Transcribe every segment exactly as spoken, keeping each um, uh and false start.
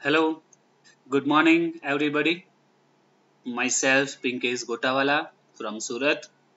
Hello, good morning, everybody. Myself, Pinkesh Gotawala from Surat.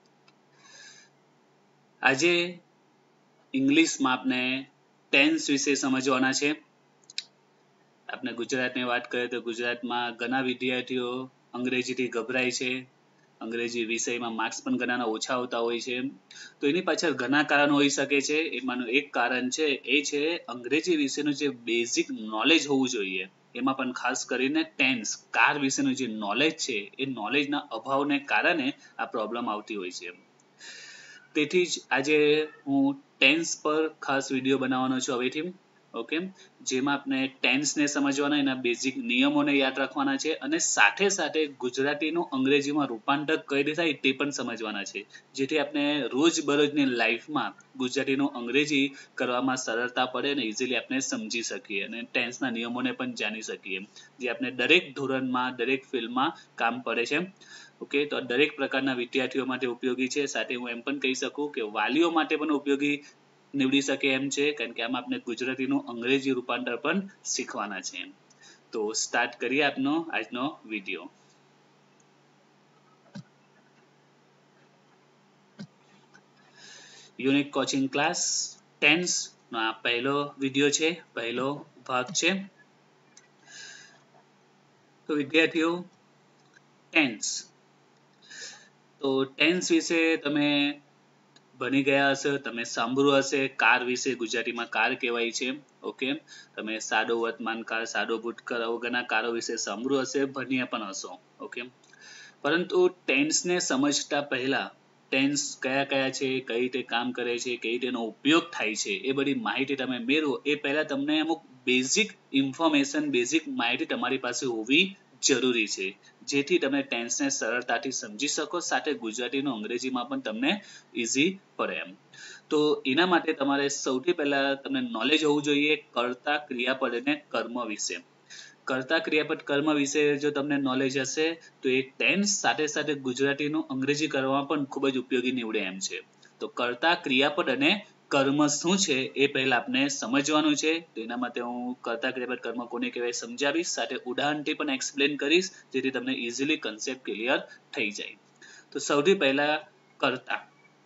આજે ઇંગ્લિશમાં આપણે ટેન્સ વિશે સમજવાના છે. આપણે ગુજરાતની વાત કરીએ તો ગુજરાતમાં ઘણા વિદ્યાર્થીઓ અંગ્રેજીથી ગભરાય છે. અંગ્રેજી વિષયમાં માર્ક્સ પણ ઘણાના ઓછા આવતા હોય છે. તો એની પાછળ ઘણા કારણો હોઈ શકે છે. એમાંનું એક કારણ છે એ છે અંગ્રેજી વિશેનું જે બેઝિક નોલેજ હોવું જોઈએ. એમાં પણ ખાસ કરીને ટેન્સ કાર વિશેનું જે નોલેજ છે એ નોલેજના અભાવને કારણે આ પ્રોબ્લેમ આવતી હોય છે. તેથી જ આજે હું ટેન્સ પર ખાસ વિડીયો બનાવવાનો છું હવેથી. ઓકે, જેમાં આપણે ટેન્સને સમજવાના, એના બેઝિક નિયમોને યાદ રાખવાના છે અને સાથે સાથે ગુજરાતીનું અંગ્રેજીમાં રૂપાંતર કઈ રીતે થાય તે પણ સમજવાના છે, જેથી આપણે રોજબરોજની લાઈફમાં ગુજરાતીનું અંગ્રેજી કરવામાં સરળતા પડે અને ઇઝીલી આપણે સમજી શકીએ અને ટેન્સના નિયમોને પણ જાણી શકીએ, જે આપણે દરેક ધોરણમાં દરેક ફિલ્ડમાં કામ પડે છે. ઓકે, તો દરેક પ્રકારના વિદ્યાર્થીઓ માટે ઉપયોગી છે. સાથે હું એમ પણ કહી શકું કે વાલીઓ માટે પણ ઉપયોગી નીવડી શકે એમ છે, કારણ કે આમાં આપણે ગુજરાતીનું અંગ્રેજી રૂપાંતર પણ શીખવાના છે. તો સ્ટાર્ટ કરીએ આપનો આજનો video. Unique coaching class tense નો આ પહેલો વિડીયો છે, પહેલો ભાગ છે. તો વિદ્યાર્થીઓ, ટેન્સ તો ટેન્સ વિશે તમે ભણી ગયા હશે, તમે સાંભળ્યું હશે. કાર વિશે ગુજરાતીમાં કાર કહેવાય છે. ઓકે, તમે સાદો વર્તમાન કાળ, સાદો ભૂતકાળ આવા ઘણા કારો વિશે સાંભળ્યું હશે, ભણ્યા પણ હશો. ઓકે, પરંતુ ટેન્સને સમજતા પહેલા ટેન્સ કયા કયા છે, કઈ રીતે કામ કરે છે, કઈ રીતે એનો ઉપયોગ થાય છે, એ બધી માહિતી તમે મેળવો એ પહેલા તમને અમુક બેઝિક ઇન્ફોર્મેશન, બેઝિક માહિતી તમારી પાસે હોવી જરૂરી છે, જેથી તમે ટેન્સને સરળતાથી સમજી શકો, સાથે ગુજરાતીનું અંગ્રેજીમાં પણ તમને ઈઝી પડે એમ. તો એના માટે તમારે સૌથી પહેલા તમને નોલેજ હોવું જોઈએ કર્તા, ક્રિયાપદ અને કર્મ વિશે. કર્તા, ક્રિયાપદ, કર્મ વિશે જો તમને નોલેજ હશે તો એ ટેન્સ સાથે સાથે ગુજરાતીનું અંગ્રેજી કરવામાં પણ ખૂબ જ ઉપયોગી નીવડે એમ છે. તો કર્તા, ક્રિયાપદ અને કર્મ શું છે એ પહેલા આપણે સમજવાનું છે. તો એના માટે હું કર્તા, ક્રિયાપદ, કર્મ કોને કહેવાય સમજાવીશ, સાથે ઉદાહરણથી પણ એક્સપ્લેન કરીશ, જેથી તમને ઇઝીલી કન્સેપ્ટ ક્લિયર થઈ જાય. તો સૌથી પહેલા કર્તા.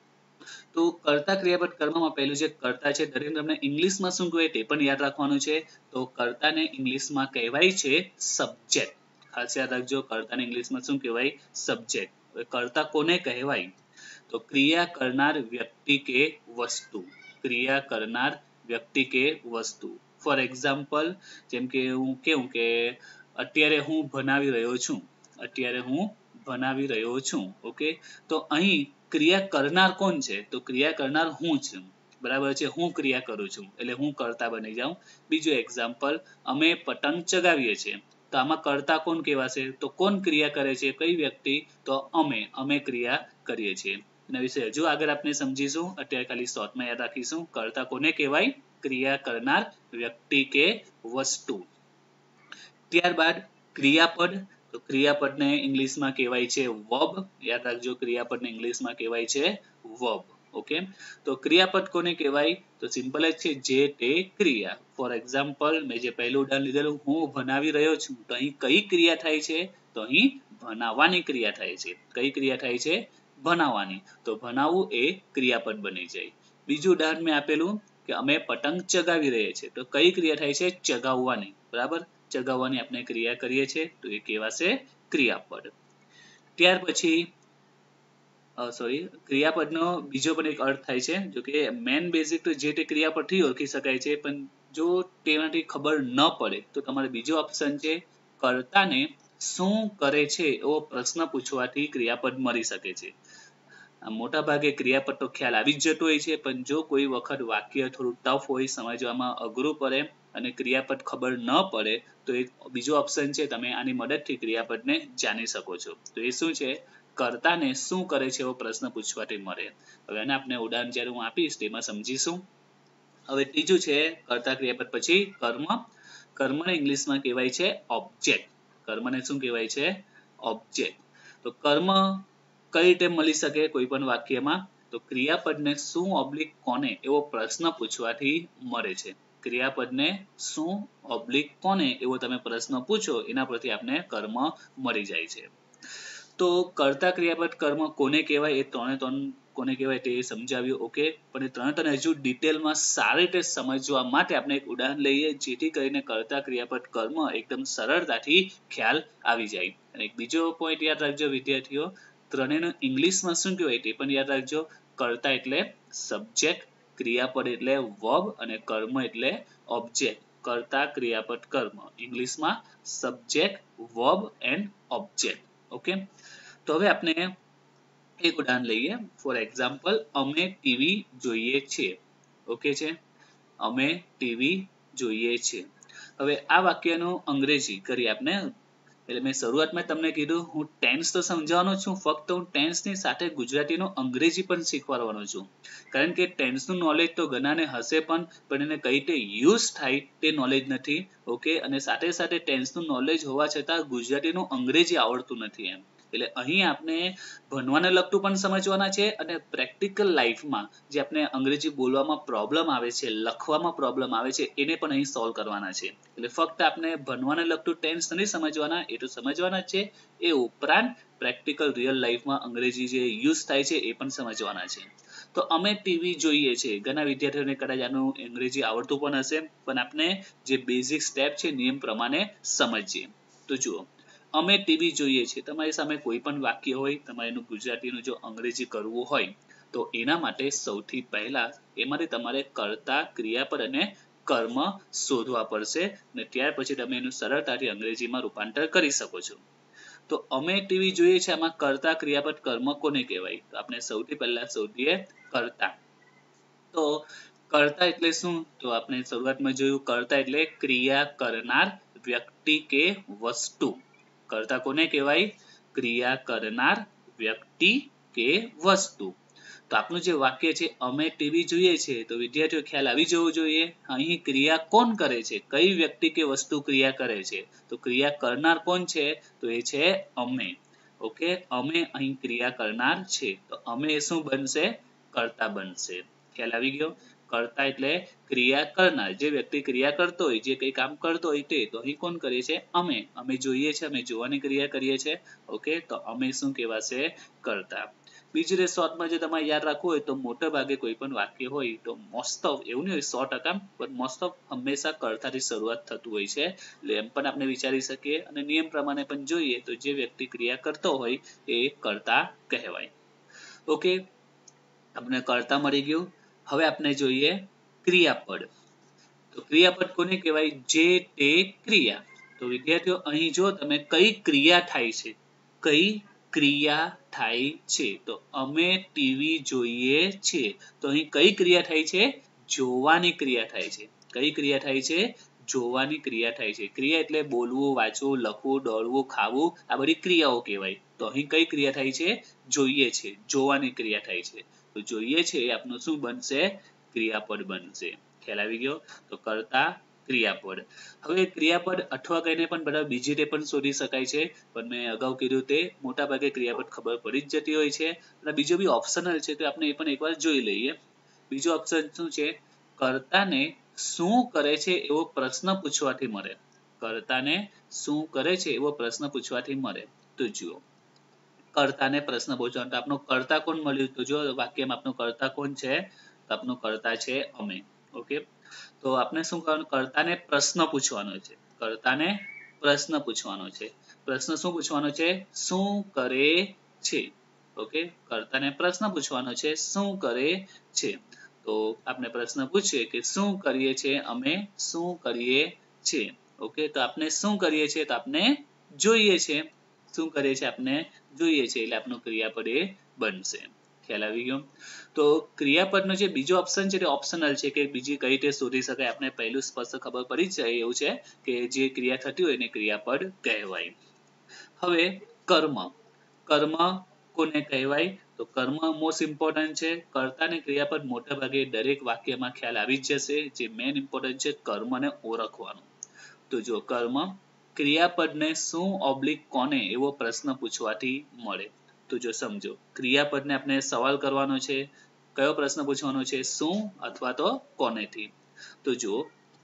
તો કર્તા, ક્રિયાપદ, કર્મમાં પહેલું જે કર્તા છે, દરેક તમને ઇંગ્લિશમાં શું કહેવાય તે પણ યાદ રાખવાનું છે. તો કર્તાને ઇંગ્લિશમાં કહેવાય છે સબ્જેક્ટ. ખાસ યાદ રાખજો, કર્તાને ઇંગ્લિશમાં શું કહેવાય? સબ્જેક્ટ. કર્તા કોને કહેવાય? તો ક્રિયા કરનાર વ્યક્તિ કે વસ્તુ. ક્રિયા કરનાર વ્યક્તિ કે વસ્તુ. ફોર એક્ઝામ્પલ, જેમ કે હું કેવું કે અત્યારે હું ભણાવી રહ્યો છું. અત્યારે હું ભણાવી રહ્યો છું. ઓકે, તો અહીં ક્રિયા કરનાર કોણ છે? તો ક્રિયા કરનાર હું છું. બરાબર છે, હું ક્રિયા કરું છું એટલે હું કર્તા બની જાઉં. બીજું એક્ઝામ્પલ, અમે પતંગ ચગાવીએ છીએ. તો આમાં કર્તા કોણ કહેવાશે? તો કોણ ક્રિયા કરે છે? કઈ વ્યક્તિ? તો અમે અમે ક્રિયા કરીએ છીએ. એના વિશે હજુ આગળ આપણે સમજીશું. અત્યારે ખાલી શોર્ટમાં યાદ રાખીશું. કર્તા કોને કહેવાય? ક્રિયા કરનાર વ્યક્તિ કે વસ્તુ. ત્યારબાદ ક્રિયાપદ. તો ક્રિયાપદને ઇંગ્લિશમાં કહેવાય છે verb. યાદ રાખજો, ક્રિયાપદને ઇંગ્લિશમાં કહેવાય છે verb. ઓકે, તો ક્રિયાપદ કોને કહેવાય? તો સિમ્પલ જ છે, જે તે ક્રિયા. ફોર એક્ઝામ્પલ, મેં જે પહેલું ઉદાહરણ લીધેલું, હું ભણાવી રહ્યો છું. તો અહીં કઈ ક્રિયા થાય છે? તો અહીં ભણાવવાની ક્રિયા થાય છે. કઈ ક્રિયા થાય છે? ભણાવવાની. તો ભણાવવું એ ક્રિયાપદ બની જાય. બીજું ઉદાહરણ મેં આપેલું કે અમે પતંગ ચગાવી રહ્યા છીએ. તો કઈ ક્રિયા થાય છે? ચગાવવાની. બરાબર, ચગાવવાની આપણે ક્રિયા કરીએ છીએ, તો એ કહેવાશે ક્રિયાપદ. ત્યાર પછી સોરી ક્રિયાપદનો બીજો પણ એક અર્થ થાય છે, જો કે મેન બેઝિક તો જે તે ક્રિયાપદથી ઓળખી શકાય છે, પણ જો તેનાથી ખબર ન પડે તો તમારે બીજો ઓપ્શન છે, કર્તાને શું કરે છે એવો પ્રશ્ન પૂછવાથી ક્રિયાપદ મળી શકે છે. મોટા ભાગે ક્રિયાપદ તો ખ્યાલ આવી જ જતો હોય છે, પણ જો કોઈ વખત વાક્ય થોડું ટફ હોય, સમજવામાં અઘરું પડે અને ક્રિયાપદ ખબર ન પડે તો એક બીજો ઓપ્શન છે, તમે આની મદદથી ક્રિયાપદને જાણી શકો છો. તો એ શું છે? કર્તાને શું કરે છે એવો પ્રશ્ન પૂછવાથી મળે. હવે આને આપણે ઉદાહરણ જ્યારે હું આપીશ તેમાં સમજીશું. હવે ત્રીજું છે કર્તા, ક્રિયાપદ પછી કર્મ. કર્મને ઇંગ્લિશમાં કહેવાય છે ઓબ્જેક્ટ. કર્મને શું કહેવાય છે? ઓબ્જેક્ટ. તો કર્મ કઈ રીતે મળી શકે કોઈ પણ વાક્યમાં? તો ક્રિયાપદને શું ઓબ્લિક કોને એવો પ્રશ્ન પૂછવાથી મળે છે. ક્રિયાપદને શું ઓબ્લિક કોને એવો તમે પ્રશ્ન પૂછો એના પરથી આપણે કર્મ મળી જાય છે. તો કર્તા ક્રિયાપદ કર્મ કોને કહેવાય એ ત્રણે ત્રણ કોને કહેવાય તે સમજાવ્યું. ઓકે, પણ એ ત્રણે ત્રણ હજુ ડિટેલમાં સારી રીતે સમજવા માટે આપણે એક ઉદાહરણ લઈએ જેથી કરીને કર્તા ક્રિયાપદ કર્મ એકદમ સરળતાથી ખ્યાલ આવી જાય. અને એક બીજો પોઈન્ટ યાદ રાખજો વિદ્યાર્થીઓ, ત્રણેયનું ઇંગ્લિશમાં શું કહેવાય તે પણ યાદ રાખજો. કર્તા એટલે સબ્જેક્ટ, ક્રિયાપદ એટલે વર્બ અને કર્મ એટલે ઓબ્જેક્ટ. કર્તા ક્રિયાપદ કર્મ ઇંગ્લિશમાં subject, verb and object. Okay, તો હવે આપણે એક ઉદાહરણ લઈએ. ફોર એક્ઝામ્પલ, અમે ટીવી જોઈએ છીએ. ઓકે છે, અમે ટીવી જોઈએ છીએ. હવે આ વાક્યનું અંગ્રેજી કરી આપણે. એટલે મેં શરૂઆતમાં તમને કીધું હું ટેન્સ તો સમજાવવાનો છું, ફક્ત હું ટેન્સની સાથે ગુજરાતીનું અંગ્રેજી પણ શીખવાડવાનો છું. કારણ કે ટેન્સનું નોલેજ તો ઘણાને હશે પણ પણ એને કઈ રીતે યુઝ થાય તે નોલેજ નથી. ઓકે, અને સાથે સાથે ટેન્સનું નોલેજ હોવા છતાં ગુજરાતીનું અંગ્રેજી આવડતું નથી એમ. એટલે અહીં આપણે ભણવાને લગતું પણ સમજવાના છે અને પ્રેક્ટિકલ લાઈફમાં જે આપણે અંગ્રેજી બોલવામાં પ્રોબ્લેમ આવે છે, લખવામાં પ્રોબ્લેમ આવે છે એને પણ અહીં સોલ્વ કરવાના છે. એટલે ફક્ત આપણે ભણવાને લગતું ટેન્સ નથી સમજવાના, એ તો સમજવાના જ છે, એ ઉપરાંત પ્રેક્ટિકલ રિયલ લાઈફમાં અંગ્રેજી જે યુઝ થાય છે એ પણ સમજવાના છે. તો અમે ટીવી જોઈએ છે, ઘણા વિદ્યાર્થીઓને કદાચ આનું અંગ્રેજી આવડતું પણ હશે, પણ આપણે જે બેઝિક સ્ટેપ છે નિયમ પ્રમાણે સમજીએ. તો જુઓ, અમે ટીવી જોઈએ છીએ. તમારી સામે કોઈ પણ વાક્ય હોય, તમારે એનું ગુજરાતીનું જો અંગ્રેજી કરવું હોય તો એના માટે સૌથી પહેલા એમાંથી તમારે કર્તા, ક્રિયાપદ અને કર્મ શોધવા પડશે અને ત્યાર પછી તમે એનું સરળતાથી અંગ્રેજીમાં રૂપાંતર કરી શકો છો. તો અમે ટીવી જોઈએ છે, આમાં કર્તા ક્રિયાપદ કર્મ કોને કહેવાય? તો આપણે સૌથી પહેલા શોધીએ કર્તા. તો કર્તા એટલે શું? તો આપણે શરૂઆતમાં જોયું, કર્તા એટલે ક્રિયા કરનાર વ્યક્તિ કે વસ્તુ. કર્તા કોને કહેવાય? ક્રિયા કરનાર વ્યક્તિ કે વસ્તુ. તો આપણું જે વાક્ય છે અમે ટીવી જોઈએ છે, તો વિદ્યાર્થીઓ ખ્યાલ આવી જવો જોઈએ અહીં ક્રિયા કોણ કરે છે, કઈ વ્યક્તિ કે વસ્તુ ક્રિયા કરે છે. તો ક્રિયા કરનાર કોણ છે? તો એ છે અમે. ઓકે, અમે અહીં ક્રિયા કરનાર છે, તો અમે એ શું બનશે? કર્તા બનશે. ખ્યાલ આવી ગયો? કર્તા એટલે ક્રિયા કરનાર, જે વ્યક્તિ ક્રિયા કરતો હોય, જે કઈ કામ કરતો હોય તે. તો અહીં કોણ કરે છે? અમે. અમે જોઈએ છે, અમે જોવાની ક્રિયા કરીએ છીએ. ઓકે, તો અમે શું કહેવાશે? કર્તા. બીજી રીતે શોર્ટમાં જે તમારે યાદ રાખવું હોય તો મોટા ભાગે કોઈ પણ વાક્ય હોય તો મોસ્ટ ઓફ, એવું નહીં હોય સો ટકા, પણ મોસ્ટ ઓફ હંમેશા કર્તાથી શરૂઆત થતું હોય છે. એટલે એમ પણ આપણે વિચારી શકીએ અને નિયમ પ્રમાણે પણ જોઈએ તો જે વ્યક્તિ ક્રિયા કરતો હોય એ કર્તા કહેવાય. ઓકે, આપણે કર્તા મળી ગયું. હવે આપણે જોઈએ ક્રિયાપદ. તો ક્રિયાપદ કોને કહેવાય? જે તે ક્રિયા. તો વિદ્યાર્થીઓ અહીં જો તમે કઈ ક્રિયા થાય છે, કઈ ક્રિયા થાય છે, તો અમે ટીવી જોઈએ છીએ. તો અહીં કઈ ક્રિયા થાય છે? જોવાની ક્રિયા થાય છે. કઈ ક્રિયા થાય છે? જોવાની ક્રિયા થાય છે. ક્રિયા એટલે બોલવું, વાંચવું, લખવું, દોડવું, ખાવું, આ બધી ક્રિયાઓ કહેવાય. તો અહીં કઈ ક્રિયા થાય છે? જોઈએ છે, જોવાની ક્રિયા થાય છે. તો જોઈએ છે એ આપનું શું બનશે? ક્રિયાપદ બનશે. ખ્યાલ આવી ગયો? તો કર્તા, ક્રિયાપદ. હવે ક્રિયાપદ અથવા કહીને પણ બધા બીજી રીતે પણ શોધી શકાય છે, પણ મેં અગાઉ કીધું તે મોટા ભાગે ક્રિયાપદ ખબર પડી જ જતી હોય છે. અને બીજો બી ઓપ્શનલ છે તો આપણે એ પણ એકવાર જોઈ લઈએ. બીજો ઓપ્શન શું છે? કર્તાને શું કરે છે એવો પ્રશ્ન પૂછવાથી મળે. કર્તાને શું કરે છે એવો પ્રશ્ન પૂછવાથી મળે. તો જુઓ, કર્તાને પ્રશ્ન પૂછવાનો, તો આપનું કર્તા કોણ મળ્યું? તો જો વાક્યમાં આપનું કર્તા કોણ છે? તો આપનું કર્તા છે અમે. ઓકે, તો આપણે શું કરવાનું? કર્તાને પ્રશ્ન પૂછવાનો છે. કર્તાને પ્રશ્ન પૂછવાનો છે. પ્રશ્ન શું પૂછવાનો છે? શું કરે છે? ઓકે, કર્તાને પ્રશ્ન પૂછવાનો છે, શું કરે છે? તો આપણે પ્રશ્ન પૂછીએ કે શું કરીએ છીએ? અમે શું કરીએ છીએ? ઓકે, તો આપણે શું કરીએ છીએ? તો આપણે જોઈએ છે. શું કરીએ છીએ? આપણે જોઈએ છે. એટલે આપણું ક્રિયાપદ એ બનશે. ખ્યાલ આવી ગયો? તો ક્રિયાપદનો જે બીજો ઓપ્શન છે તે ઓપ્શનલ છે કે બીજી કઈ રીતે શોધી શકાય. આપણે પહેલું સ્પષ્ટ ખબર પડી જ જાય એવું છે કે જે ક્રિયા થતી હોય એને ક્રિયાપદ કહેવાય. હવે કર્મ. કર્મ કોને કહેવાય? તો કર્મ મોસ્ટ ઇમ્પોર્ટન્ટ છે. કર્તા અને ક્રિયાપદ મોટા ભાગે દરેક વાક્યમાં ખ્યાલ આવી જ જશે. જે મેઇન ઇમ્પોર્ટન્ટ છે કર્મને ઓળખવાનું. તો જો કર્મ, ક્રિયાપદને શું ઓબ્લિક કોને એવો પ્રશ્ન પૂછવાથી મળે. તો જો સમજો, ક્રિયાપદને આપણે સવાલ કરવાનો છે. કયો પ્રશ્ન પૂછવાનો છે? શું અથવા તો કોનેથી. તો જો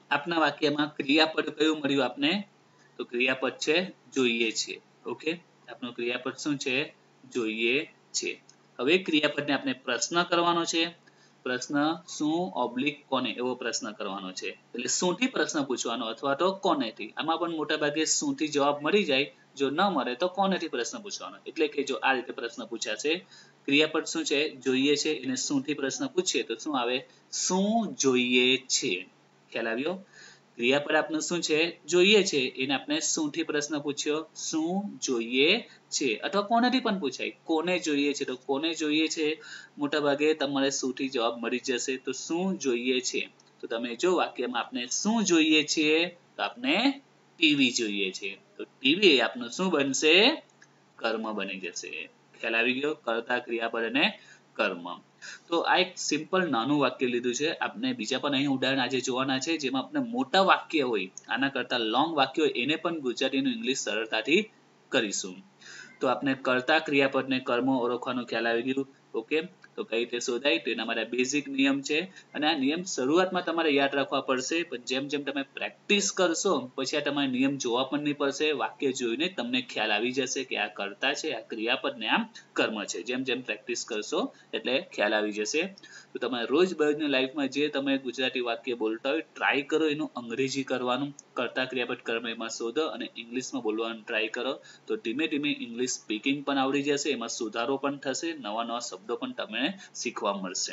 આપના વાક્યમાં ક્રિયાપદ કયું મળ્યું આપને? તો ક્રિયાપદ છે જોઈએ છે. ઓકે, આપનું ક્રિયાપદ શું છે? જોઈએ છે. હવે ક્રિયાપદને આપણે પ્રશ્ન કરવાનો છે. પ્રશ્ન શું ઓબ્લિક કોને એવો પ્રશ્ન કરવાનો છે. એટલે શું થી પ્રશ્ન પૂછવાનો અથવા તો કોનેથી. આમાં પણ મોટા ભાગે શું થી જવાબ મળી જાય. જો ન મળે તો કોનેથી પ્રશ્ન પૂછવાનો. એટલે કે જો આ રીતે પ્રશ્ન પૂછાશે, ક્રિયાપદ શું છે? જોઈએ છે. એને શું થી પ્રશ્ન પૂછીએ તો શું આવે? શું જોઈએ છે. ખ્યાલ આવ્યો? ક્રિયાપદ આપનું શું છે? જોઈએ છે. એને આપણે શું થી પ્રશ્ન પૂછ્યો? શું જોઈએ છે. અથવા કોનેથી પણ પૂછાય. કોને જોઈએ છે? તો કોને જોઈએ છે મોટા ભાગે તમારે શું થી જવાબ મળી જશે. તો શું જોઈએ છે. તો તમે જો વાક્યમાં આપણે શું જોઈએ છે? તો આપણે ટીવી જોઈએ છે. તો ટીવી આપનું શું બનશે? કર્મ બની જશે. ખ્યાલ આવી ગયો? કર્તા, ક્રિયાપદ અને કર્મ. તો આ એક સિમ્પલ નાનું વાક્ય લીધું છે. આપણે બીજા પણ અહીં ઉદાહરણ આજે જોવાના છે જેમાં આપણે મોટા વાક્ય હોય, આના કરતા લોંગ વાક્ય હોય એને પણ ગુજરાતીનું ઇંગ્લિશ સરળતાથી કરીશું. તો આપણે કર્તા, ક્રિયાપદ ને કર્મ ઓળખવાનો ખ્યાલ આવી ગયું. ઓકે, તો કઈ રીતે શોધાય તો એના માટે બેઝિક નિયમ છે. અને આ નિયમ શરૂઆતમાં તમારે યાદ રાખવા પડશે, પણ જેમ જેમ તમે પ્રેક્ટિસ કરશો પછી આ તમારે નિયમ જોવા પણ નહીં પડશે. વાક્ય જોઈને તમને ખ્યાલ આવી જશે કે આ કર્તા છે, આ ક્રિયાપદ ને આમ કર્મ છે. જેમ જેમ પ્રેક્ટિસ કરશો એટલે ખ્યાલ આવી જશે. તો તમારે રોજબરોજની લાઈફમાં જે તમે ગુજરાતી વાક્ય બોલતા હોય ટ્રાય કરો એનું અંગ્રેજી કરવાનું. કર્તા, ક્રિયાપદ, કર્મ એમાં શોધો અને ઇંગ્લિશમાં બોલવાનું ટ્રાય કરો. તો ધીમે ધીમે ઇંગ્લિશ સ્પીકિંગ પણ આવડી જશે. એમાં સુધારો પણ થશે. નવા નવા શબ્દો પણ તમને શીખવા મળશે.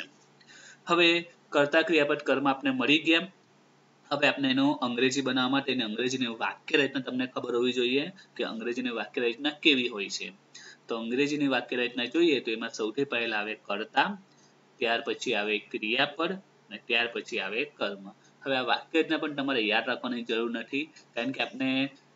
હવે કર્તા, ક્રિયાપદ, કર્મ આપને મળી ગયા. હવે આપણે એનું અંગ્રેજી બનાવવા માટે એની અંગ્રેજીની વાક્ય રચના તમને ખબર હોવી જોઈએ કે અંગ્રેજીની વાક્ય રચના કેવી હોય છે. તો અંગ્રેજીની વાક્ય રચના જોઈએ તો એમાં સૌથી પહેલા આવે કર્તા, ત્યાર પછી આવે ક્રિયાપદ અને ત્યાર પછી આવે કર્મ. હવે આ વાક્ય રચના પણ તમારે યાદ રાખવાની જરૂર નથી, કારણ કે આપણે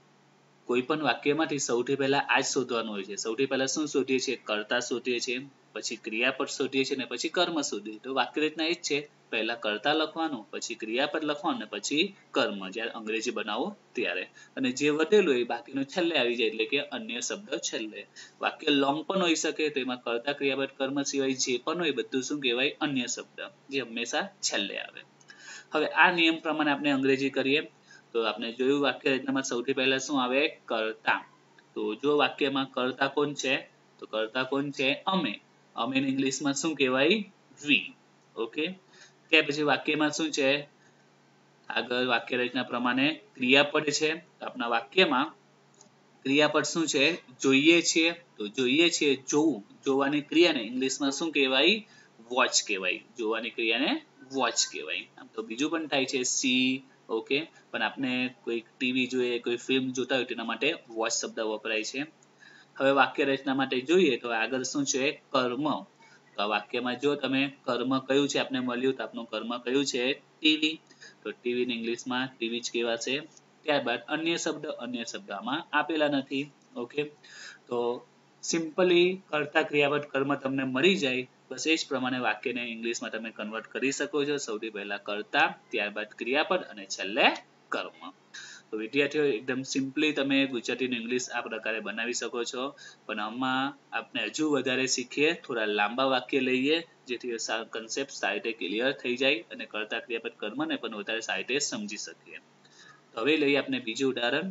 કોઈ પણ વાક્યમાંથી સૌથી પહેલા આ જ શોધવાનું હોય છે. સૌથી પહેલા શું શોધીએ છીએ? કર્તા શોધીએ છીએ, પછી ક્રિયાપદ શોધીએ છીએ અને પછી કર્મ શોધીએ. તો વાક્ય રચના એ જ છે. પહેલા કર્તા લખવાનું, પછી ક્રિયાપદ લખવાનું અને પછી કર્મ જ્યારે અંગ્રેજી બનાવો ત્યારે. અને જે વધેલું એ બાકીનું છેલ્લે આવી જાય, એટલે કે અન્ય શબ્દ છેલ્લે. વાક્ય લોંગ પણ હોઈ શકે તો એમાં કર્તા, ક્રિયાપદ, કર્મ સિવાય જે પણ હોય બધું શું કહેવાય? અન્ય શબ્દ, જે હંમેશા છેલ્લે આવે. હવે આ નિયમ પ્રમાણે આપણે અંગ્રેજી કરીએ તો આપણે જોયું વાક્ય રચનામાં સૌથી પહેલા શું આવે? કર્તા. તો જો વાક્યમાં કર્તા કોણ છે? તો કર્તા કોણ છે? અમે. અમે ઇંગ્લિશમાં શું કહેવાય? we. ઓકે, ત્યાર પછી વાક્યમાં શું છે? આગળ વાક્ય રચના પ્રમાણે ક્રિયાપદ છે. આપણા વાક્યમાં ક્રિયાપદ શું છે? જોઈએ છે. તો જોઈએ છે જોવું. જોવાની ક્રિયાને ઇંગ્લિશમાં શું કહેવાય? વોચ કહેવાય. જોવાની ક્રિયાને વોચ કહેવાય. આમ તો બીજું પણ થાય છે સી. ઓકે, પણ આપણે કોઈ ટીવી જોઈએ, કોઈ ફિલ્મ જોતા હોય તેના માટે વોચ શબ્દ વપરાય છે. હવે વાક્ય રચના માટે જોઈએ તો આગળ શું છે? કર્મ. તો વાક્યમાં જો તમે કર્મ કયું છે આપને મળ્યું તો આપનું કર્મ કયું છે? ટીવી. તો ટીવી ને ઇંગ્લિશમાં ટીવી જ કહેવાશે. ત્યારબાદ અન્ય શબ્દ, અન્ય શબ્દ આમાં આપેલા નથી. ઓકે, તો સિમ્પલી કર્તા, ક્રિયાપદ, કર્મ તમને મળી જાય. બસ એ જ પ્રમાણે વાક્યને ઇંગ્લિશમાં તમે કન્વર્ટ કરી શકો છો. સૌથી પહેલા કર્તા, ત્યારબાદ ક્રિયાપદ અને છેલ્લે કર્મ. તો વિદ્યાર્થીઓ એકદમ સિમ્પલી તમે ગુજરાતીનું ઇંગ્લિશ આ પ્રકારે બનાવી શકો છો. પણ આમાં આપણે હજુ વધારે શીખીએ, થોડા લાંબા વાક્ય લઈએ જેથી કન્સેપ્ટ સારી રીતે ક્લિયર થઈ જાય અને કર્તા, ક્રિયાપદ, કર્મને પણ વધારે સારી રીતે સમજી શકીએ. હવે લઈએ આપણે બીજું ઉદાહરણ.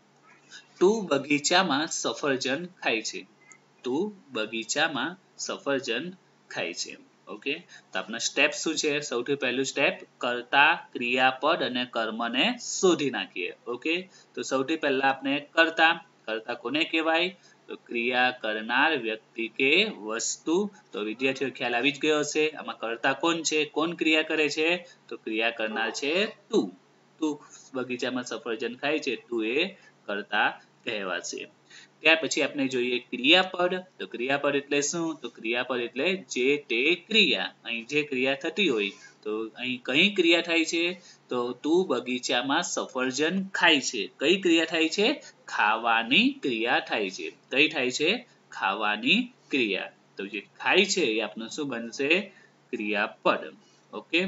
તું બગીચામાં સફરજન ખાય છે. તું બગીચામાં સફરજન ખાય છે. ઓકે, તો આપણા સ્ટેપ શું છે? સૌથી પહેલું સ્ટેપ કર્તા, ક્રિયાપદ અને કર્મને શોધી નાખીએ. ઓકે, તો સૌથી પહેલા આપણે કર્તા. કર્તા કોને કહેવાય? તો ક્રિયા કરનાર વ્યક્તિ કે વસ્તુ. તો વિદ્યાર્થીઓ ખ્યાલ આવી જ ગયો હશે. આમાં કર્તા કોણ છે? કોણ ક્રિયા કરે છે? તો ક્રિયા કરનાર છે તું. તું બગીચામાં સફરજન ખાય છે. તું એ કર્તા કહેવાશે. ત્યાર પછી આપણે જોઈએ ક્રિયાપદ. તો ક્રિયાપદ એટલે શું? તો ક્રિયાપદ એટલે જે તે ક્રિયા. અહીં જે ક્રિયા થતી હોય તો અહીં કઈ ક્રિયા થાય છે? તો તું બગીચામાં સફરજન ખાય છે. કઈ ક્રિયા થાય છે? ખાવાની ક્રિયા થાય છે. કઈ થાય છે? ખાવાની ક્રિયા. તો જે ખાય છે એ આપનું શું બનશે? ક્રિયાપદ. ઓકે,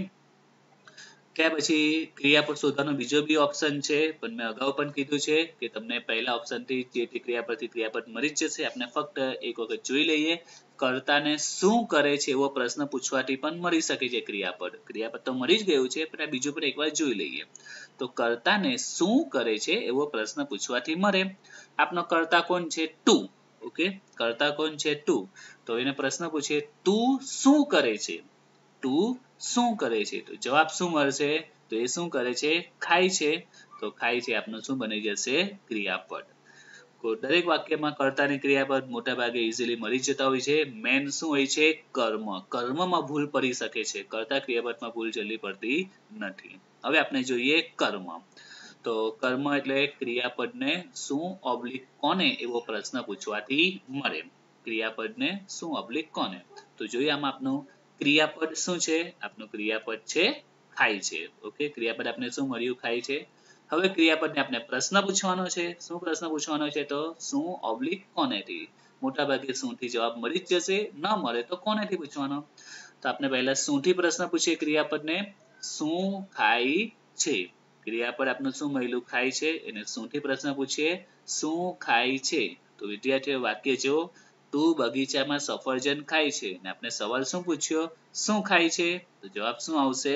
ત્યાર પછી ક્રિયાપદ શોધવાનો બીજો બી ઓપ્શન છે, પણ મેં અગાઉ પણ કીધું છે કે તમને પહેલા ઓપ્શનથી જે તે ક્રિયા પરથી ક્રિયાપદ મળી જ જશે. આપણે ફક્ત એક વખત જોઈ લઈએ. કર્તાને શું કરે છે એવો પ્રશ્ન પૂછવાથી પણ મળી શકે છે ક્રિયાપદ. ક્રિયાપદ તો મળી જ ગયું છે, પણ બીજું પણ એકવાર જોઈ લઈએ. તો કર્તાને શું કરે છે એવો પ્રશ્ન પૂછવાથી મળે. આપનો કર્તા કોણ છે? તું. ઓકે, કર્તા કોણ છે? તું. તો એને પ્રશ્ન પૂછીએ તું શું કરે છે? તું શું કરે છે? તો જવાબ શું મળશે? તો એ શું કરે છે? ખાય છે. તો ખાય છે આપનું શું બની જશે? ક્રિયાપદ. તો દરેક વાક્યમાં કર્તા અને ક્રિયાપદ મોટા ભાગે ઇઝીલી મળી જતા હોય છે. મેન શું હોય છે? કર્મ. કર્મમાં ભૂલ પડી શકે છે, કર્તા ક્રિયાપદમાં ભૂલ જલ્દી પડતી નથી. હવે આપણે જોઈએ કર્મ. તો કર્મ એટલે ક્રિયાપદને શું ઓબ્લિક કોને એવો પ્રશ્ન પૂછવાથી મળે. ક્રિયાપદને શું ઓબ્લિક કોને. તો જોઈએ આમાં આપનું ક્રિયાપદ શું છે? આપનું ક્રિયાપદ છે ખાય છે. ઓકે, ક્રિયાપદ આપને શું મળ્યું? ખાય છે. હવે ક્રિયાપદને આપણે પ્રશ્ન પૂછવાનો છે. શું પ્રશ્ન પૂછવાનો છે? તો શું ઓબ્લિક કોનેથી. મોટા ભાગે શું થી જવાબ મળી જ જશે. ન મળે તો કોનેથી પૂછવાનો. તો આપણે પહેલા શું થી પ્રશ્ન પૂછીએ ક્રિયાપદને. શું ખાય છે. ક્રિયાપદ આપનું શું મળ્યું? ખાય છે. એને શું થી પ્રશ્ન પૂછીએ? શું ખાય છે. તો વિદ્યાર્થીઓ વાક્ય જો તું બગીચામાં સફરજન ખાય છે. અને આપણે સવાલ શું પૂછ્યો? શું ખાય છે. તો જવાબ શું આવશે?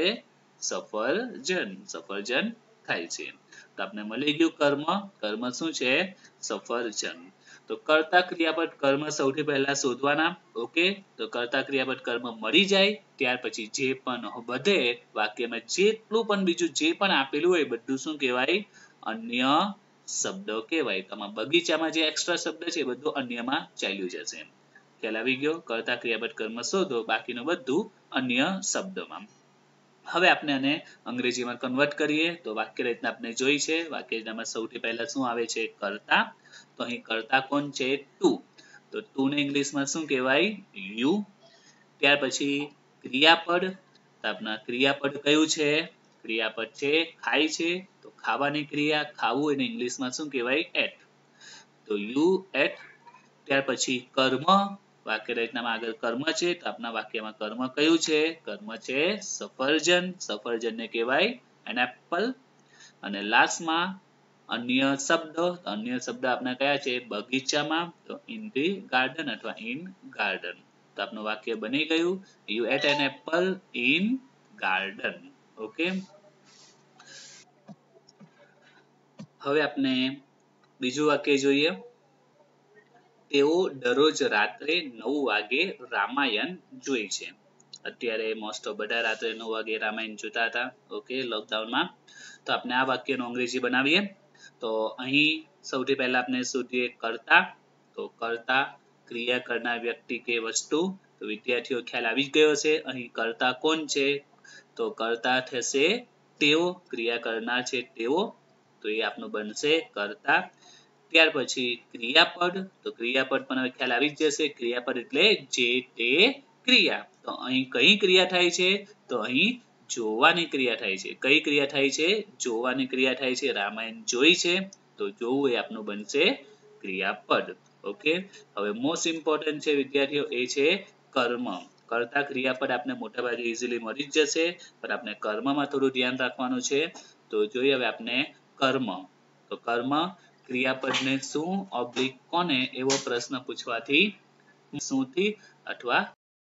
સફરજન. સફરજન ખાય છે. તો આપણે મળી ગયું કર્મ. કર્મ શું છે? સફરજન. તો કર્તા ક્રિયાપદ કર્મ સૌથી પહેલા શોધવાના. ઓકે, તો કર્તા ક્રિયાપદ કર્મ મળી જાય ત્યાર પછી જે પણ વધે વાક્યમાં જેટલું પણ બીજું જે પણ આપેલું હોય બધું શું કહેવાય? અન્ય શબ્દ કહેવાય. આમાં બગીચામાં જે એક્સ્ટ્રા શબ્દ છે એ બધું અન્યમાં ચાલ્યું જશે. ખ્યાલ આવી ગયો? કર્તા ક્રિયાપદ કર્મ શોધો, બાકીનું બધું અન્ય શબ્દમાં. હવે આપણે આને અંગ્રેજીમાં કન્વર્ટ કરીએ. તો વાક્ય રચના આપણે જોઈ છે. વાક્ય રચનામાં સૌથી પહેલા શું આવે છે? કર્તા. તો અહીં કર્તા કોણ છે? તું. તો તું ને ઇંગ્લિશમાં શું કહેવાય? યુ. ત્યાર પછી ક્રિયાપદ. તો આપણા ક્રિયાપદ કયું છે? ક્રિયાપદ છે ખાય છે. તો ખાવાની ક્રિયા ખાવું એને ઇંગ્લિશમાં શું કહેવાય? એટ. તો યુ એટ. ત્યાર પછી કર્મ. વાક્ય રચનામાં આગળ કર્મ છે. તો આપણા વાક્યમાં કર્મ કયું છે? કર્મ છે સફરજન. સફરજનને કહેવાય એન એપલ. અને લાસ્ટમાં અન્ય શબ્દ. અન્ય શબ્દ આપણા કયા છે? બગીચામાં. તો ઇન ધી ગાર્ડન અથવા ઇન ગાર્ડન. તો આપનું વાક્ય બની ગયું you ate an apple in garden. Okay, હવે આપણે બીજું વાક્ય જોઈએ. તેઓ દરરોજ રાત્રે નવ વાગે રામાયણ જોઈ છે. અત્યારે મોસ્ટ ઓફ બધા રાત્રે નવ વાગે રામાયણ જોતા હતા. ઓકે, લોકડાઉનમાં. તો આપણે આ વાક્યનું અંગ્રેજી બનાવીએ. તો અહીં સૌથી પહેલા આપણે શોધીએ કર્તા. તો કર્તા ક્રિયા કરનાર વ્યક્તિ કે વસ્તુ. તો વિદ્યાર્થીઓ ખ્યાલ આવી ગયો છે. અહીં કર્તા કોણ છે? તો કર્તા થશે તેઓ. ક્રિયા કરનાર છે તેઓ. તો એ આપનું બનશે કર્તા. ત્યાર પછી ક્રિયાપદ. તો ક્રિયાપદ પણ હવે ખ્યાલ આવી જ જશે. ક્રિયાપદ એટલે જે તે ક્રિયા. તો અહીં કઈ ક્રિયા થાય છે? તો અહીં જોવાની ક્રિયા થાય છે. કઈ ક્રિયા થાય છે? જોવાની ક્રિયા થાય છે. રામાયણ જોઈ છે. તો જોવું એ આપનું બનશે ક્રિયાપદ. ઓકે, હવે મોસ્ટ ઇમ્પોર્ટન્ટ છે વિદ્યાર્થીઓ એ છે કર્મ. કર્તા ક્રિયાપદ આપને મોટા ભાગે ઇઝીલી મળી જ જશે, પણ આપણે કર્મમાં થોડું ધ્યાન રાખવાનું છે. તો જોઈએ હવે આપણે કર્મ. તો કર્મ ક્રિયાપદને શું ઓબ્લિક કોને એવો પ્રશ્ન પૂછવાથી શું થી અથવા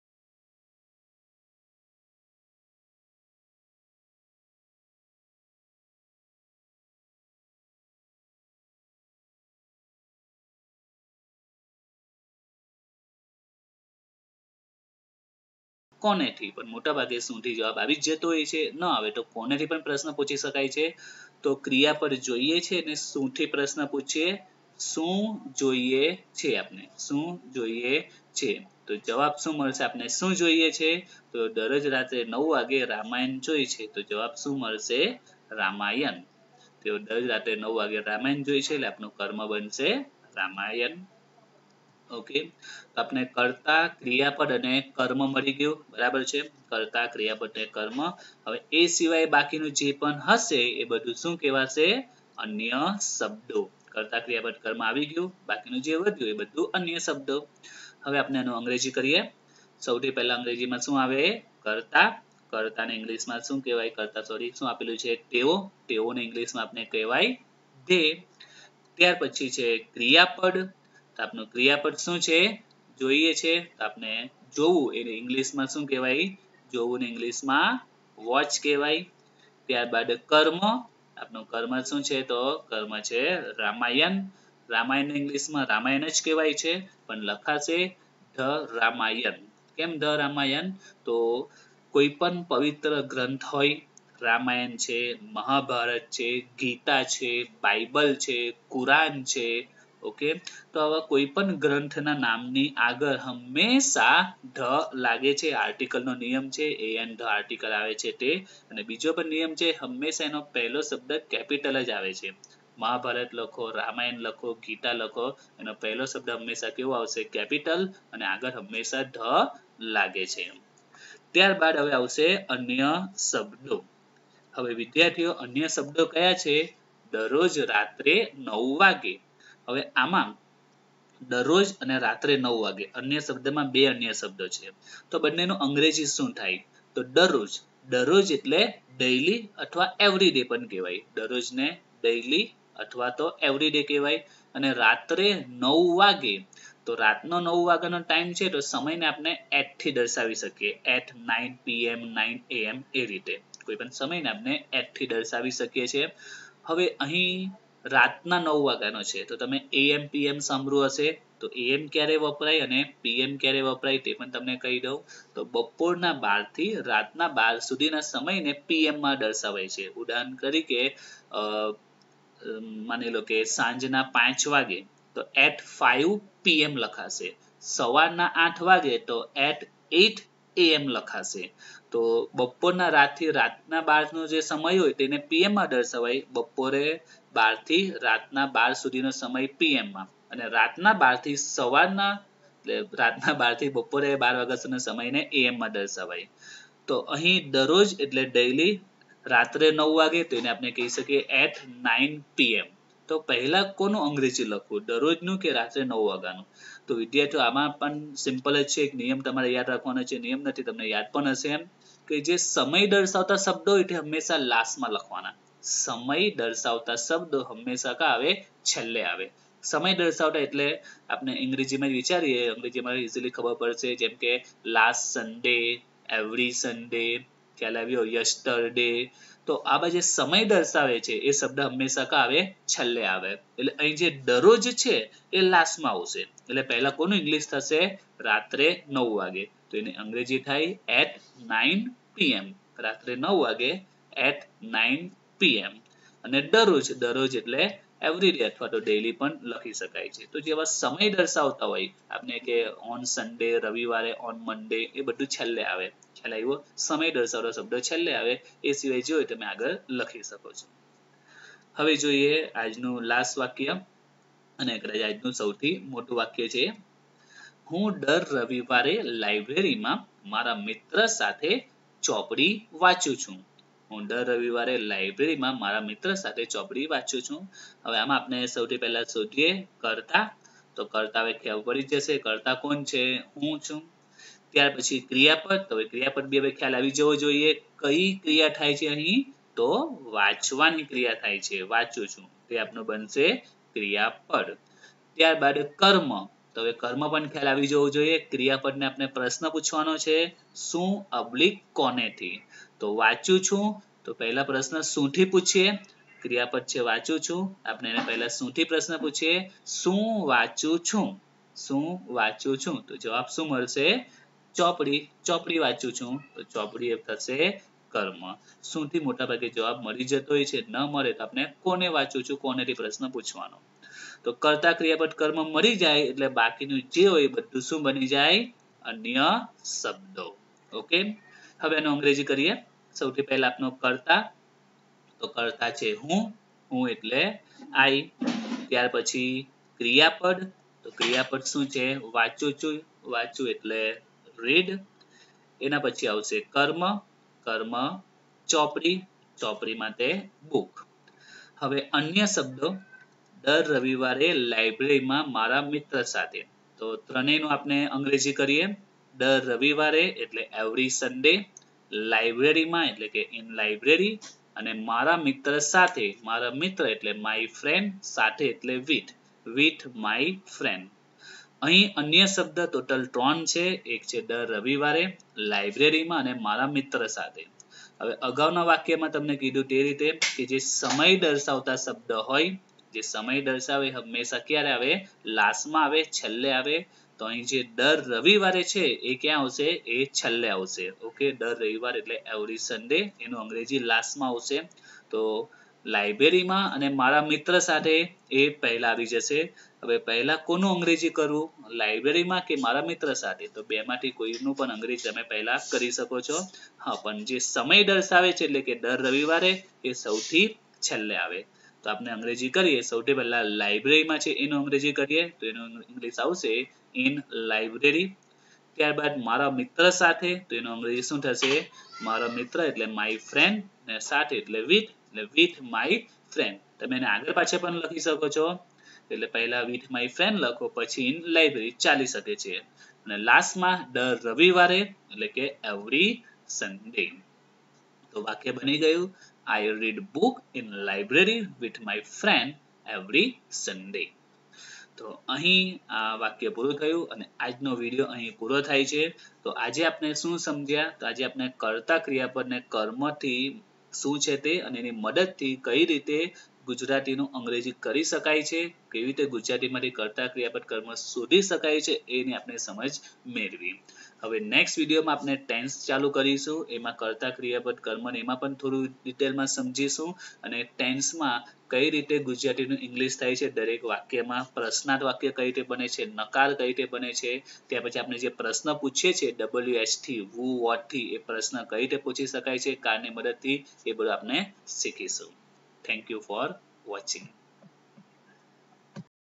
કોનેથી, પણ મોટા ભાગે શું થી જવાબ આવી જ જતો હોય છે. ન આવે તો કોનેથી પણ પ્રશ્ન પૂછી શકાય છે. તો ક્રિયાપદ જોઈએ છે ને શું થી પ્રશ્ન પૂછીએ? શું જોઈએ છે આપને? શું જોઈએ છે? તો જવાબ શું મળશે આપને? શું જોઈએ છે? તો દરરોજ રાત્રે નવ વાગે રામાયણ જોઈ છે. તો જવાબ શું મળશે? રામાયણ. તો દરરોજ રાત્રે નવ વાગે રામાયણ જોઈ છે એટલે આપનું કર્મ બનશે રામાયણ. ઓકે, તો આપણે કર્તા ક્રિયાપદ અને કર્મ મળી ગયું. બરાબર છે? કર્તા ક્રિયાપદ અને કર્મ. હવે એ સિવાય બાકીનું જે પણ હશે એ બધું શું કહેવાશે? અન્ય શબ્દો. કર્તા ક્રિયાપદ કર્મ આવી ગયું. બાકીનું જે વધ્યું એ બધું અન્ય શબ્દો. હવે આપણે આનું અંગ્રેજી કરીએ. સૌથી પહેલા અંગ્રેજીમાં શું આવે? કર્તા. કર્તાને ઇંગ્લિશમાં શું કહેવાય? કર્તા સોરી શું આપેલું છે? તેઓ. તેઓને ઇંગ્લિશમાં આપણે કહેવાય they. ત્યાર પછી છે ક્રિયાપદ. તો આપનું ક્રિયાપદ શું છે? જોઈએ છે તો આપણે જોવું એને ઇંગ્લિશમાં શું કહેવાય? જોવું ને ઇંગ્લિશમાં વોચ કહેવાય. ત્યારબાદ કર્મ, આપનું કર્મ શું છે? તો કર્મ છે રામાયણ. રામાયણ ઇંગ્લિશમાં રામાયણ જ કહેવાય છે, પણ લખાશે ધ રામાયણ. કેમ ધ રામાયણ? તો કોઈ પણ પવિત્ર ગ્રંથ હોય, રામાયણ છે, મહાભારત છે, ગીતા છે, બાઇબલ છે, કુરાન છે, ઓકે, તો આવા કોઈ પણ ગ્રંથના નામની આગળ હંમેશા ધ લાગે છે. આર્ટિકલ નો નિયમ છે, એ એન ધ આર્ટિકલ આવે છે તે. અને બીજો પણ નિયમ છે, હંમેશા એનો પહેલો શબ્દ કેપિટલ જ આવે છે. મહાભારત લખો, રામાયણ લખો, ગીતા લખો, એનો પહેલો શબ્દ હંમેશા કેવો આવશે? કેપિટલ, અને આગળ હંમેશા ધ લાગે છે. ત્યારબાદ હવે આવશે અન્ય શબ્દો. હવે વિદ્યાર્થીઓ, અન્ય શબ્દો કયા છે? દરરોજ રાત્રે નવ વાગે. હવે આમાં દરરોજ અને રાત્રે નવ વાગે અન્ય શબ્દમાં બે અન્ય શબ્દો છે, તો બંનેનું અંગ્રેજી શું થાય? તો દરરોજ, દરરોજ એટલે ડેઈલી અથવા એવરીડે પણ કહેવાય. દરરોજને ડેઈલી અથવા તો એવરીડે કહેવાય. અને રાત્રે નવ વાગે, તો રાતનો નવ વાગ્યાનો ટાઈમ છે, તો સમયને આપણે એટ થી દર્શાવી શકીએ. At nine P M, nine A M, એ રીતે કોઈ પણ સમયને આપણે એટ થી દર્શાવી શકીએ છીએ. હવે અહીં રાતના નવ વાગ્યાનો છે, તો તમે એ એમ પી એમ સાંભળ્યું હશે, તો એ એમ ક્યારે વપરાય અને પી એમ ક્યારે વપરાય તે પણ તમને કહી દઉં. તો બપોરના બાર થી રાતના બાર સુધીના સમયને પી એમ માં દર્શાવાય છે. ઉદાહરણ તરીકે અ માની લો કે સાંજના પાંચ વાગે, તો એટ ફાઈવ પી એમ લખાશે. સવારના આઠ વાગે તો એટ એટ એ એમ લખાશે. તો બપોરના રાત થી રાતના બાર નો જે સમય હોય તેને પી એમ માં દર્શાવાય. બપોરે બાર થી રાતના બાર સુધીનો સમય પી એમ માં, અને રાતના બાર થી સવારના એટલે રાતના બાર થી બપોરે બાર વાગ્યા સુધીના સમયને એ એમ માં દર્શાવાય. તો અહીં દરરોજ એટલે ડેઈલી રાત્રે નવ વાગે, તો એને આપણે કહી શકીએ એટ નાઇન પી એમ. તો પહેલા કોનું અંગ્રેજી લખવું? દરરોજનું કે રાત્રે નવ વાગ્યાનું? તો વિદ્યાર્થીઓ, આમાં પણ સિમ્પલ જ છે. એક નિયમ તમારે યાદ રાખવાનો છે. નિયમ નથી, તમને યાદ પણ હશે એમ, કે જે સમય દર્શાવતા શબ્દો હોય તે હંમેશા લાસ્ટમાં લખવાના. સમય દર્શાવતા શબ્દો હંમેશા કા આવે? છેલ્લે આવે. સમય દર્શાવતા એટલે આપણે અંગ્રેજીમાં વિચારીએ, અંગ્રેજીમાં ઇઝીલી ખબર પડશે, જેમ કે લાસ્ટ સન્ડે, એવરી સન્ડે, ખ્યાલ આવ્યો? યસ્ટરડે. તો આ જે સમય દર્શાવે છે એ શબ્દ હંમેશા કા આવે? છેલ્લે આવે. એટલે અહીં જે દરરોજ છે એ લાસ્ટમાં આવશે. એટલે પહેલા કોનું ઇંગ્લિશ થશે? રાત્રે નવ વાગે, તો એની અંગ્રેજી થાય એટ નાઇન પી એમ. રાત્રે નવ વાગે એટ નાઇન પી એમ. અને દરરોજ, દરરોજ એટલે એવરીડે અથવા તો ડેઈલી પણ લખી શકાય છે. તો જેવા સમય દર્શાવતા હોય, આપણે કે ઓન સન્ડે, રવિવારે, ઓન મંડે, એ બધું છેલ્લે આવે. ખ્યાલ આવ્યો? સમય દર્શાવતા શબ્દો છેલ્લે આવે. એ સિવાય જે હોય તમે આગળ લખી શકો છો. હવે જોઈએ આજનું લાસ્ટ વાક્ય, અને કદાચ આજનું સૌથી મોટું વાક્ય છે. હું દર રવિવારે લાઇબ્રેરીમાં મારા મિત્ર સાથે ચોપડી વાંચું છું. હું દર રવિવારે લાઇબ્રેરીમાં મારા મિત્ર સાથે ચોપડી વાંચું છું. હવે આમાં આપણે સૌથી પહેલા શોધીએ કર્તા. તો કર્તા હવે ખ્યાલ પડી જશે. કર્તા કોણ છે? હું છું. ત્યાર પછી ક્રિયાપદ. તો હવે ક્રિયાપદ બી હવે ખ્યાલ આવી જવો જોઈએ. કઈ ક્રિયા થાય છે અહીં? તો વાંચવાની ક્રિયા થાય છે. વાંચું છું, તે આપનું બનશે ક્રિયાપદ. ત્યારબાદ કર્મ. તો હવે કર્મ પણ ખ્યાલ આવી જવો જોઈએ. ક્રિયાપદને આપણે પ્રશ્ન પૂછવાનો છે. શું અબ્લિક કોનેથી? તો વાંચું છું, તો પહેલા પ્રશ્ન શું થી પૂછીએ? ક્રિયાપદ છે વાંચું છું, આપણે એને પહેલા શું થી પ્રશ્ન પૂછીએ? શું વાંચું છું? શું વાંચું છું? તો જવાબ શું મળશે? ચોપડી. ચોપડી વાંચું છું, તો ચોપડી એ થશે કર્મ. શું થી મોટા ભાગે જવાબ મળી જતો હોય છે. ન મળે તો આપણે કોને વાંચું છું, કોનેથી પ્રશ્ન પૂછવાનો. તો કર્તા, ક્રિયાપદ, કર્મ મળી જાય એટલે બાકીનું જે હોય એ બધું શું બની જાય? અન્ય શબ્દો. ઓકે, હવે એનો અંગ્રેજી કરીએ. સૌથી પહેલા આપનો કર્તા. તો કર્તા છે હું. હું એટલે I. ત્યાર પછી ક્રિયાપદ. તો ક્રિયાપદ શું છે? વાંચું છું. વાંચું એટલે read. એના પછી આવશે કર્મ. કર્મ ચોપડી. ચોપડી માટે book. હવે અન્ય શબ્દો. દર રવિવારે લાઇબ્રેરીમાં મારા મિત્ર સાથે. તો ત્રણેયનું આપણે અંગ્રેજી કરીએ. દર રવિવારે એટલે every Sunday. લાઇબ્રેરીમાં એટલે કે in library. અને મારા મિત્ર સાથે. મારા મિત્ર એટલે my friend. સાથે એટલે with. with my friend. અહીં અન્ય શબ્દ ટોટલ ત્રણ છે. એક છે દર રવિવારે, લાઇબ્રેરીમાં અને મારા મિત્ર સાથે. હવે અગાઉના વાક્યમાં તમને કીધું તે રીતે કે જે સમય દર્શાવતા શબ્દ હોય, જે સમય દર્શાવે હંમેશા ક્યારે આવે? લાસ્ટમાં આવે, છેલ્લે આવે. તો અહીં જે દર રવિવારે છે એ ક્યાં આવશે? એ છેલ્લે આવશે. ઓકે, દર રવિવાર એટલે એવરી સન્ડે, એનું અંગ્રેજી લાસ્ટમાં આવશે. તો લાઇબ્રેરીમાં અને મારા મિત્ર સાથે એ પહેલા આવી જશે. હવે પહેલા કોનું અંગ્રેજી કરવું? લાઇબ્રેરીમાં કે મારા મિત્ર સાથે? તો બેમાંથી કોઈનું પણ અંગ્રેજી તમે પહેલા કરી શકો છો. હા, પણ જે સમય દર્શાવે છે એટલે કે દર રવિવારે એ સૌથી છેલ્લે આવે. તો આપણે અંગ્રેજી કરીએ, સૌથી પહેલા લાઇબ્રેરીમાં છે એનું અંગ્રેજી કરીએ તો એનું ઇંગ્લિશ આવશે ઇન લાઇબ્રેરી. ત્યારબાદ મારા મિત્ર સાથે, તો એનું અંગ્રેજી શું થશે? મારા મિત્ર એટલે માય ફ્રેન્ડ, અને સાથે એટલે વિથ, એટલે વિથ માય ફ્રેન્ડ. તમે એને આગળ પાછળ પણ લખી શકો છો. એટલે પહેલા વિથ માય ફ્રેન્ડ લખો, પછી ઇન લાઇબ્રેરી ચાલી શકે છે. અને લાસ્ટમાં દર રવિવારે એટલે કે એવરી સન્ડે. તો વાક્ય બની ગયું, I read book in library with my friend every Sunday. તો અહીં આ વાક્ય પૂરું થયું અને આજનો વિડિયો અહીં પૂરો થાય છે. તો આજે આપણે શું સમજ્યા? તો આજે આપણે કર્તા ક્રિયાપદને કર્મથી શું છે તે અને એની મદદથી કઈ રીતે ગુજરાતીનું અંગ્રેજી કરી શકાય છે, કેવી રીતે ગુજરાતીમાંથી કર્તા ક્રિયાપદ કર્મ શોધી શકાય છે, એની આપણે સમજ મેળવી. હવે નેક્સ્ટ વિડીયોમાં આપણે ટેન્સ ચાલુ કરીશું. એમાં કર્તા ક્રિયાપદ કર્મ એમાં પણ થોડું ડિટેલમાં સમજીશું અને ટેન્સમાં કઈ રીતે ગુજરાતીનું ઇંગ્લિશ થાય છે, દરેક વાક્યમાં પ્રશ્નાર્થ વાક્ય કઈ રીતે બને છે, નકાર કઈ રીતે બને છે, ત્યાર પછી આપણે જે પ્રશ્ન પૂછીએ છીએ ડબલ્યુ એચ થી, વુ, વોટ થી, એ પ્રશ્ન કઈ રીતે પૂછી શકાય છે કારની મદદથી, એ બધું આપણે શીખીશું. Thank you for watching.